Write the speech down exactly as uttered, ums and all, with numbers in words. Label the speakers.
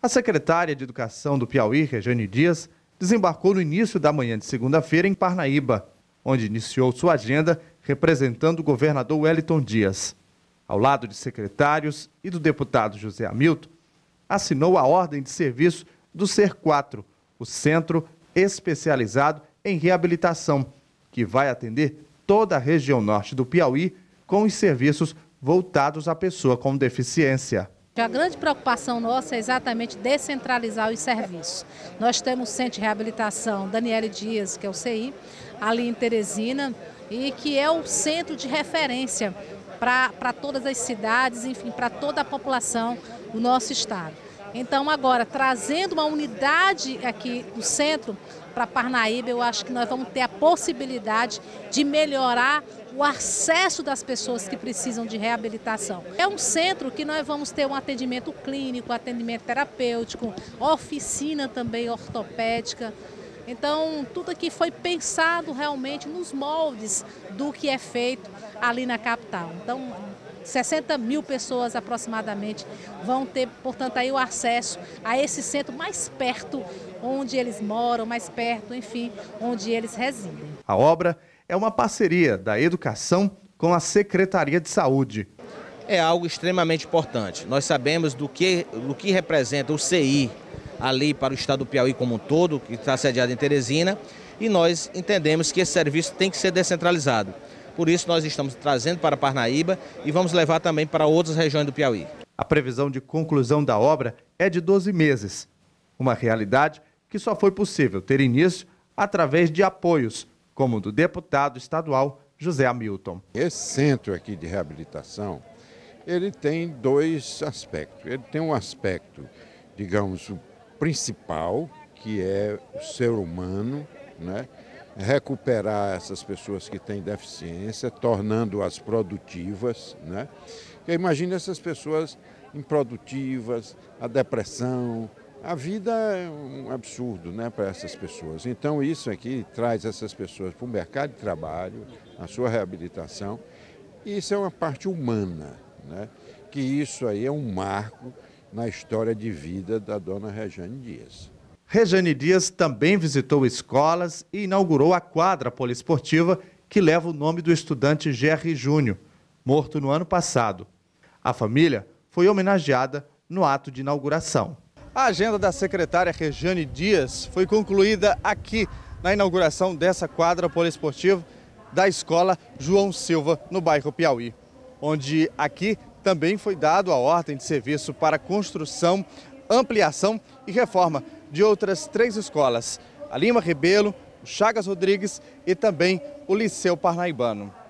Speaker 1: A secretária de Educação do Piauí, Rejane Dias, desembarcou no início da manhã de segunda-feira em Parnaíba, onde iniciou sua agenda representando o governador Wellington Dias. Ao lado de secretários e do deputado José Hamilton, assinou a ordem de serviço do CER quatro, o Centro Especializado em Reabilitação, que vai atender toda a região norte do Piauí com os serviços voltados à pessoa com deficiência.
Speaker 2: A grande preocupação nossa é exatamente descentralizar os serviços. Nós temos o Centro de Reabilitação Daniele Dias, que é o C I, ali em Teresina, e que é o centro de referência para todas as cidades, enfim, para toda a população do nosso estado. Então, agora, trazendo uma unidade aqui do centro para Parnaíba, eu acho que nós vamos ter a possibilidade de melhorar o acesso das pessoas que precisam de reabilitação. É um centro que nós vamos ter um atendimento clínico, atendimento terapêutico, oficina também ortopédica. Então, tudo aqui foi pensado realmente nos moldes do que é feito ali na capital. Então, sessenta mil pessoas aproximadamente vão ter, portanto, aí o acesso a esse centro mais perto onde eles moram, mais perto, enfim, onde eles residem.
Speaker 1: A obra é uma parceria da Educação com a Secretaria de Saúde.
Speaker 3: É algo extremamente importante. Nós sabemos do que, do que representa o C I ali para o estado do Piauí como um todo, que está sediado em Teresina, e nós entendemos que esse serviço tem que ser descentralizado. Por isso nós estamos trazendo para Parnaíba e vamos levar também para outras regiões do Piauí.
Speaker 1: A previsão de conclusão da obra é de doze meses, uma realidade que só foi possível ter início através de apoios, como o do deputado estadual José Hamilton.
Speaker 4: Esse centro aqui de reabilitação, ele tem dois aspectos. Ele tem um aspecto, digamos, o principal, que é o ser humano, né? Recuperar essas pessoas que têm deficiência, tornando-as produtivas, né? Porque imagina essas pessoas improdutivas, a depressão, a vida é um absurdo, né, para essas pessoas. Então isso aqui traz essas pessoas para o mercado de trabalho, a sua reabilitação, e isso é uma parte humana, né? Que isso aí é um marco na história de vida da dona Rejane Dias.
Speaker 1: Rejane Dias também visitou escolas e inaugurou a quadra poliesportiva que leva o nome do estudante Gerry Júnior, morto no ano passado. A família foi homenageada no ato de inauguração. A agenda da secretária Rejane Dias foi concluída aqui na inauguração dessa quadra poliesportiva da escola João Silva, no bairro Piauí, onde aqui também foi dado a ordem de serviço para construção, ampliação e reforma de outras três escolas, a Lima Rebelo, o Chagas Rodrigues e também o Liceu Parnaibano.